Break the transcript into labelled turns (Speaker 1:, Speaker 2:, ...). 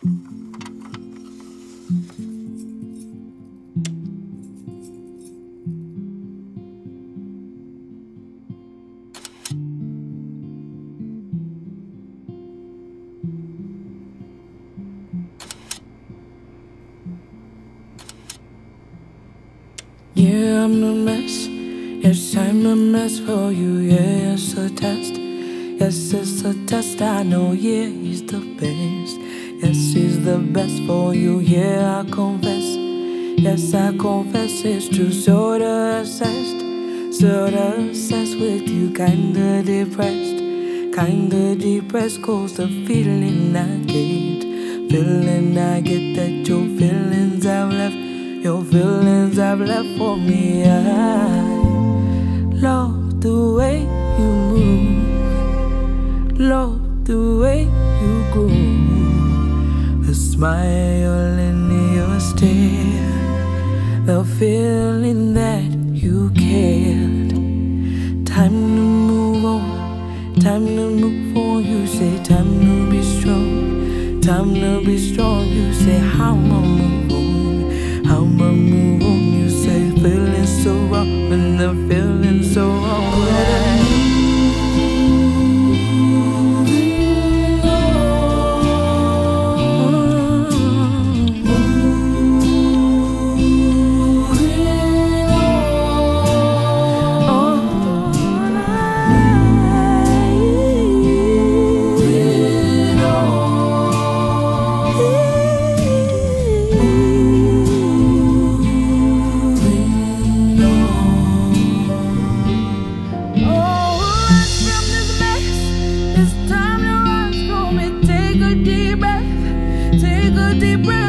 Speaker 1: Yeah, I'm a mess. Yes, I'm a mess for you. Yeah, it's a test. Yes, it's a test. I know, yeah, he's the best. Yes, he's the best for you. Yeah, I confess. Yes, I confess it's true. Sorta obsessed with you. Kinda depressed. Cause the feeling I get that your feelings I've left. Your feelings I've left for me. I love the way you move, love the way you groove, the smile in your stare, the feeling that you cared. Time to move on, time to move on. You say time to be strong, time to be strong. You say how I'ma move on. I'ma move on, you say feeling so wrong, and the feeling so wrong.
Speaker 2: Deep breath.